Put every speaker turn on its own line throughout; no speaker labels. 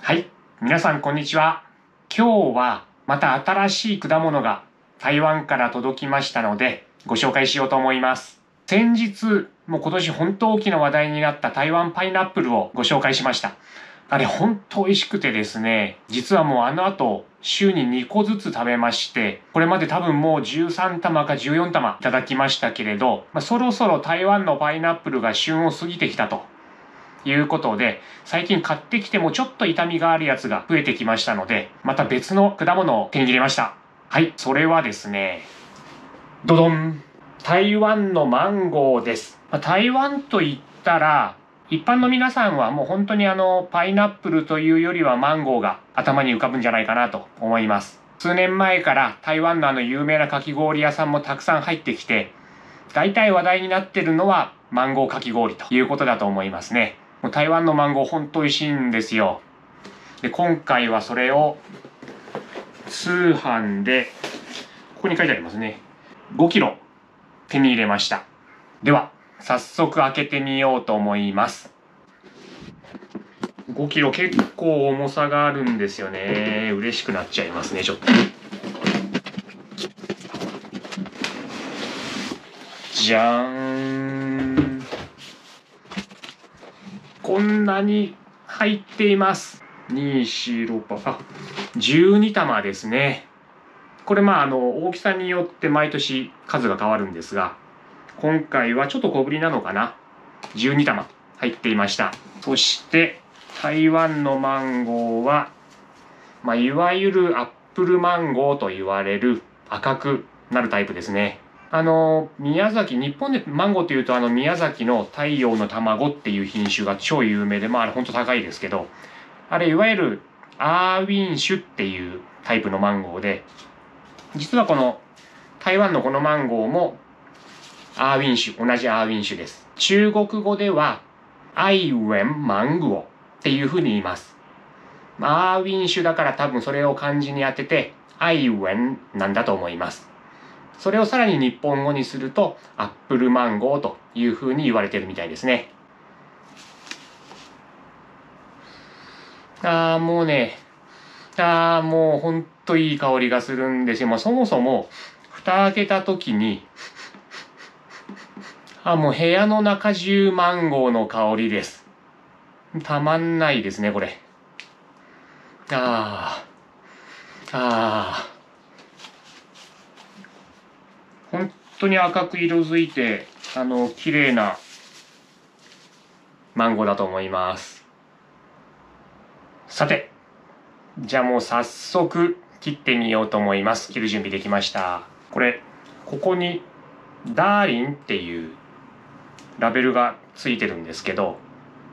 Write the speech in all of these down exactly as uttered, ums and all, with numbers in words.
はい、皆さんこんにちは。今日はまた新しい果物が台湾から届きましたのでご紹介しようと思います。先日、もう今年本当大きな話題になった台湾パイナップルをご紹介しました。あれ本当美味しくてですね、実はもうあの後週ににこずつ食べまして、これまで多分もうじゅうさんたまかじゅうよんたまいただきましたけれど、まあ、そろそろ台湾のパイナップルが旬を過ぎてきたということで、最近買ってきてもちょっと痛みがあるやつが増えてきましたので、また別の果物を手に入れました。はい、それはですね、ドドン、台湾のマンゴーです。まあ、台湾といったら、一般の皆さんはもう本当にあのパイナップルというよりはマンゴーが頭に浮かぶんじゃないかなと思います。数年前から台湾のあの有名なかき氷屋さんもたくさん入ってきて、大体話題になってるのはマンゴーかき氷ということだと思いますね。もう台湾のマンゴー本当美味しいんですよ。で、今回はそれを通販で、ここに書いてありますね。ごキロ手に入れました。では、早速開けてみようと思います。ごキロ結構重さがあるんですよね。嬉しくなっちゃいますね、ちょっと。じゃーん。こんなに入っています。に、よん、ろく、あ、じゅうにたまですね。これまああの大きさによって毎年数が変わるんですが、今回はちょっと小ぶりなのかな。じゅうにたま入っていました。そして台湾のマンゴーは、まあ、いわゆるアップルマンゴーと言われる赤くなるタイプですね。あの宮崎、日本でマンゴーというとあの宮崎の太陽の卵っていう品種が超有名で、まああれほんと高いですけど、あれいわゆるアーウィン種っていうタイプのマンゴーで、実はこの台湾のこのマンゴーもアーウィン種、同じアーウィン種です。中国語ではアイウェンマンゴーっていうふうに言います。アーウィン種だから多分それを漢字に当ててアイウェンなんだと思います。それをさらに日本語にするとアップルマンゴーというふうに言われてるみたいですね。あーもうね、あーもうほんといい香りがするんですよ。まあ、そもそも蓋開けた時に、あ、もう部屋の中中マンゴーの香りです。たまんないですね、これ。あー、あー。本当に赤く色づいて、あの、綺麗なマンゴーだと思います。さて、じゃあもう早速切ってみようと思います。切る準備できました。これ、ここにダーリンっていうラベルがついてるんですけど、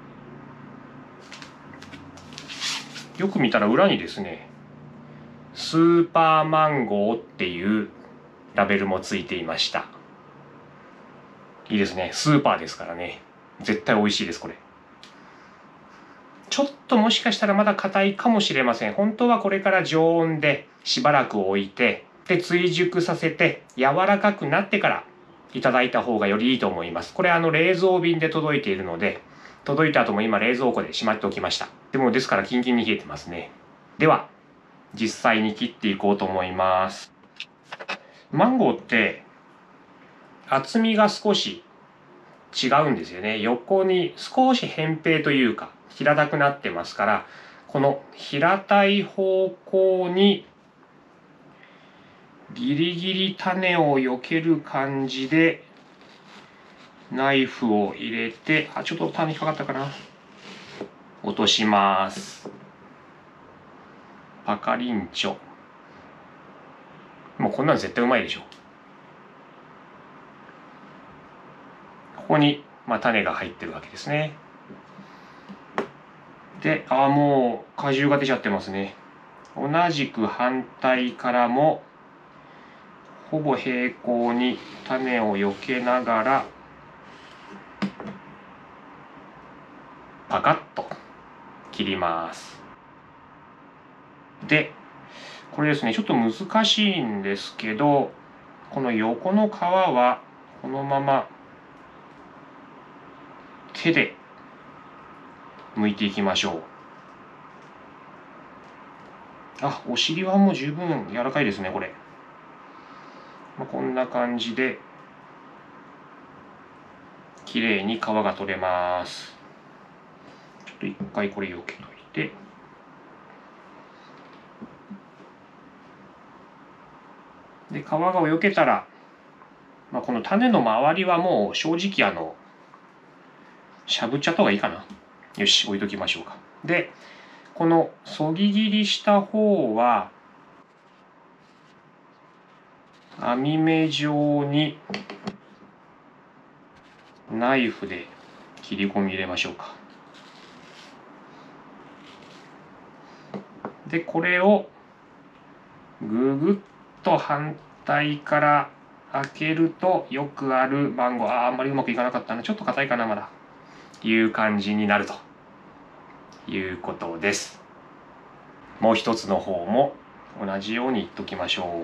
よく見たら裏にですね、スーパーマンゴーっていうラベルもついていました。いいですね。スーパーですからね。絶対美味しいです、これ。ちょっともしかしたらまだ硬いかもしれません。本当はこれから常温でしばらく置いて、で、追熟させて柔らかくなってからいただいた方がよりいいと思います。これあの冷蔵便で届いているので、届いた後も今冷蔵庫でしまっておきました。でもですからキンキンに冷えてますね。では、実際に切っていこうと思います。マンゴーって厚みが少し違うんですよね。横に少し扁平というか平たくなってますから、この平たい方向にギリギリ種を避ける感じでナイフを入れて、あ、ちょっと種引っかかったかな。落とします。パカリンチョ。もうこんなの絶対うまいでしょ。ここに、まあ、種が入ってるわけですね。で、あ、もう果汁が出ちゃってますね。同じく反対からもほぼ平行に種を避けながらパカッと切ります。で、これですね、ちょっと難しいんですけど、この横の皮はこのまま手で剥いていきましょう。 あ、お尻はもう十分柔らかいですね、これ。まあ、こんな感じで綺麗に皮が取れます。ちょっと一回これ避けといて。で、皮が避けたら、まあ、この種の周りはもう正直あのしゃぶっちゃった方がいいかな。よし、置いときましょうか。で、このそぎ切りした方は網目状にナイフで切り込み入れましょうか。で、これをぐぐっと反対から開けるとよくあるマンゴー、あーあんまりうまくいかなかったな、ちょっと硬いかな、まだいう感じになるということです。もう一つの方も同じようにいっときましょ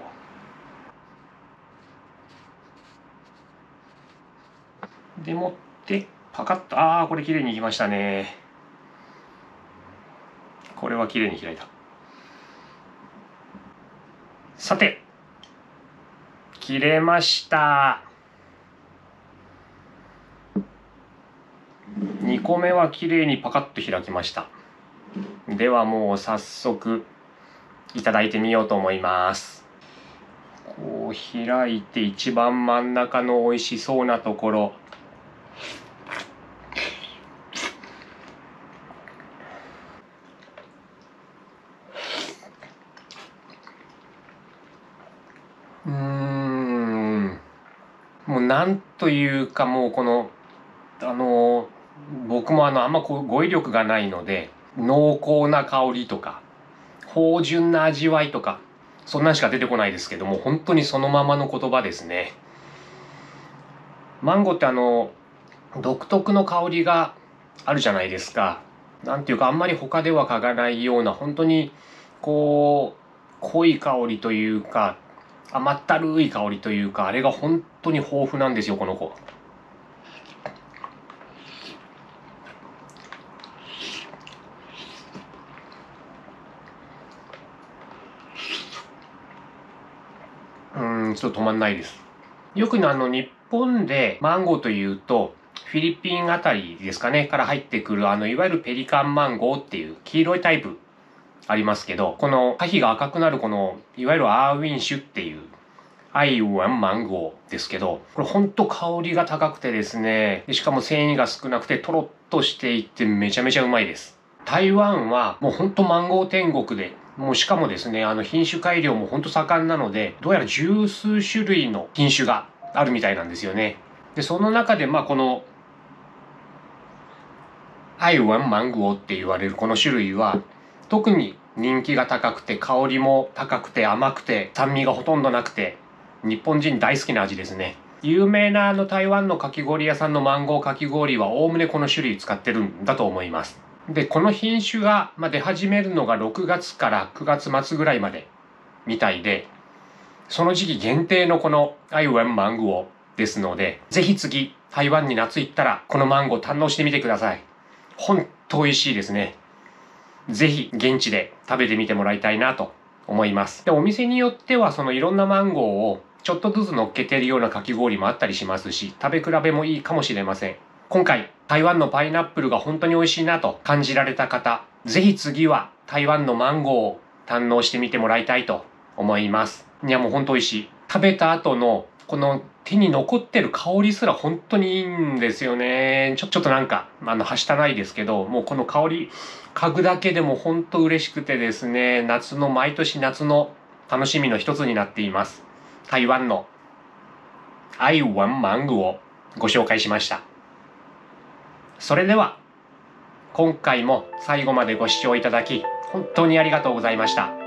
う。でもってパカッと、ああこれ綺麗にいきましたね。これは綺麗に開いた。さて切れました。にこめは綺麗にパカッと開きました。ではもう早速いただいてみようと思います。こう開いて一番真ん中の美味しそうなところ、うーんもうなんというか、もうこのあの僕もあのあんまこう語彙力がないので、濃厚な香りとか芳醇な味わいとかそんなんしか出てこないですけども、本当にそのままの言葉ですね。マンゴーってあの独特の香りがあるじゃないですか。なんていうか、あんまり他では嗅がないような、本当にこう濃い香りというか甘ったるい香りというか、あれが本当に豊富なんですよ、この子。うーんちょっと止まんないです。よくあの日本でマンゴーというとフィリピンあたりですかねから入ってくる、あのいわゆるペリカンマンゴーっていう黄色いタイプありますけど、この果皮が赤くなるこのいわゆるアーウィン種っていうアイワンマンゴーですけど、これほんと香りが高くてですね、でしかも繊維が少なくてトロッとしていてめちゃめちゃうまいです。台湾はもうほんとマンゴー天国で、もうしかもですね、あの品種改良もほんと盛んなので、どうやら十数種類の品種があるみたいなんですよね。でその中でまあこのアイワンマンゴーって言われるこの種類は特に人気が高くて、香りも高くて甘くて酸味がほとんどなくて、日本人大好きな味ですね。有名なあの台湾のかき氷屋さんのマンゴーかき氷はおおむねこの種類使ってるんだと思います。でこの品種が出始めるのがろくがつからくがつ末ぐらいまでみたいで、その時期限定のこのアイワンマンゴーですので、ぜひ次台湾に夏行ったらこのマンゴー堪能してみてください。ほんと美味しいですね。ぜひ現地で食べてみてもらいたいなと思います。でお店によってはそのいろんなマンゴーをちょっとずつ乗っけてるようなかき氷もあったりしますし、食べ比べもいいかもしれません。今回台湾のパイナップルが本当に美味しいなと感じられた方、ぜひ次は台湾のマンゴーを堪能してみてもらいたいと思います。いやもう本当美味しい。食べた後のこの手に残ってる香りすら本当にいいんですよね。ちょちょっとなんかあのはしたないですけど、もうこの香り嗅ぐだけでも本当嬉しくてですね、夏の毎年夏の楽しみの一つになっています。台湾のアイワンマンゴーをご紹介しました。それでは今回も最後までご視聴いただき本当にありがとうございました。